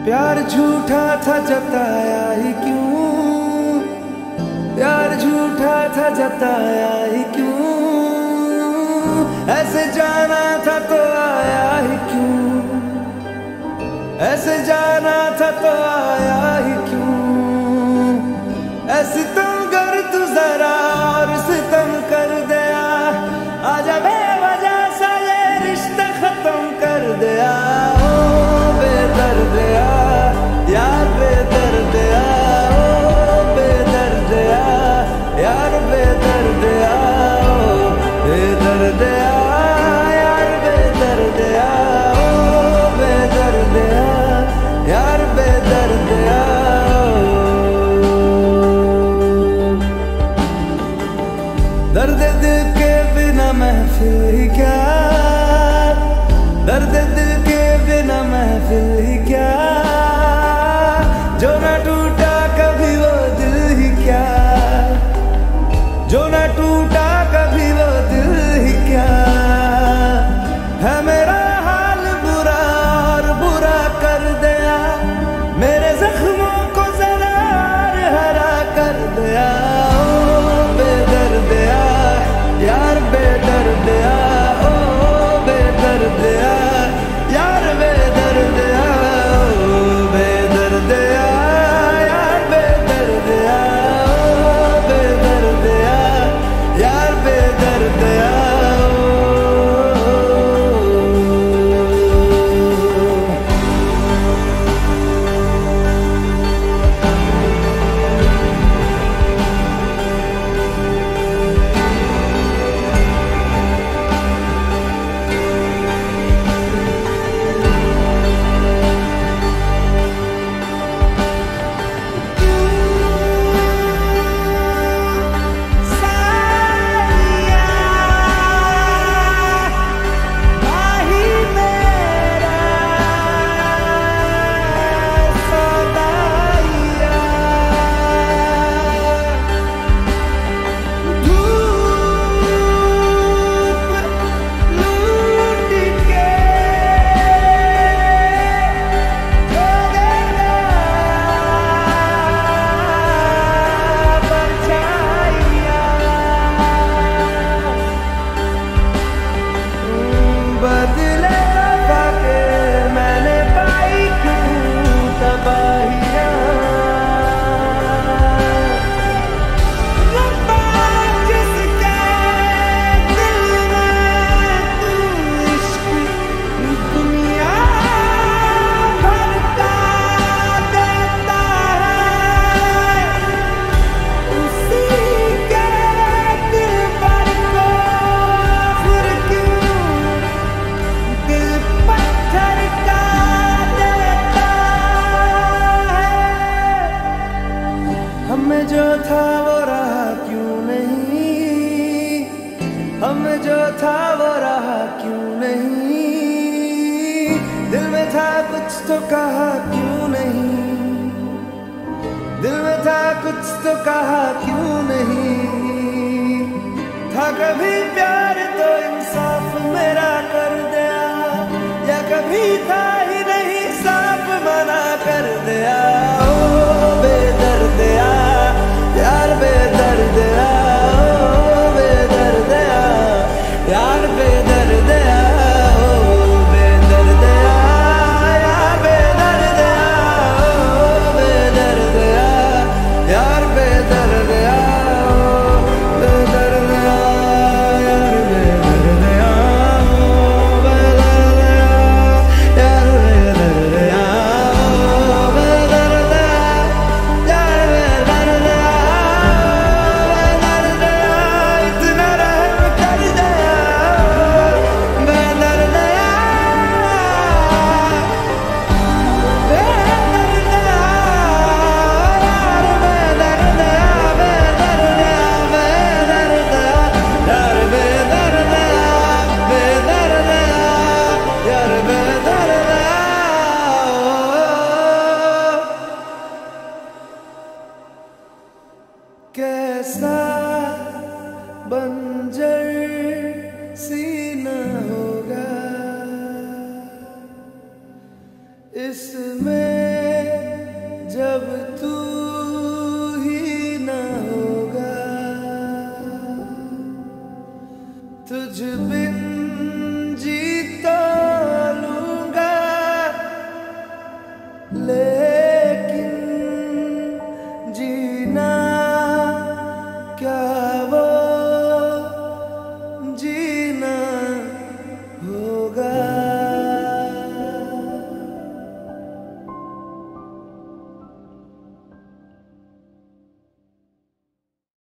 प्यार झूठा था जताया ही क्यों, प्यार झूठा था जताया ही क्यों, ऐसे जाना था तो आया ही क्यों, ऐसे जाना था तो आया ही क्यों, ऐसे तुम कर तू जरा और सितम कर दिया, आजा बेवजह सा ये रिश्ता खत्म कर दिया। ओ बेदर्द यार बेदर्द, ओ बेदर्द यार बेदर्द, ओ बेदर्द यार बेदर्द, ओ बेदर्द यार बेदर्द। दर्द दिल के बिना महफिल ही क्या, दर्द दिल के बिना महफिल ही क्या, जो ना टूटा कभी वो दिल ही क्या, जो ना टूटा कभी वो दिल ही क्या, है मेरा हाल बुरा और बुरा कर दिया, मेरे जख्मों को जरा हरा कर दिया। ओ बेदर्द यार बेदर्द, ओ बेदर्द यार बेदर्द, ओ बेदर्द यार बेदर्द, ओ बेदर्द यार बेदर्द। हमें जो था वो रहा क्यों नहीं, हमें जो था वो रहा क्यों नहीं, दिल में था कुछ तो कहा क्यों नहीं, दिल में था कुछ तो कहा क्यों नहीं, था कभी प्यार तो इंसाफ मेरा कर दिया, या कभी था ही नहीं साफ मना कर दिया। ओ बेदर्द यार बेदर्द, ओ बेदर्द यार बेदर्द, ओ बेदर्द यार बेदर्द, ओ बेदर्द यार बेदर्द, ओ बेदर्द यार बेदर्द, ओ बेदर्द यार बेदर्द, ओ बेदर्द यार बेदर्द। कैसा बंजर सीना होगा इसमें जब तू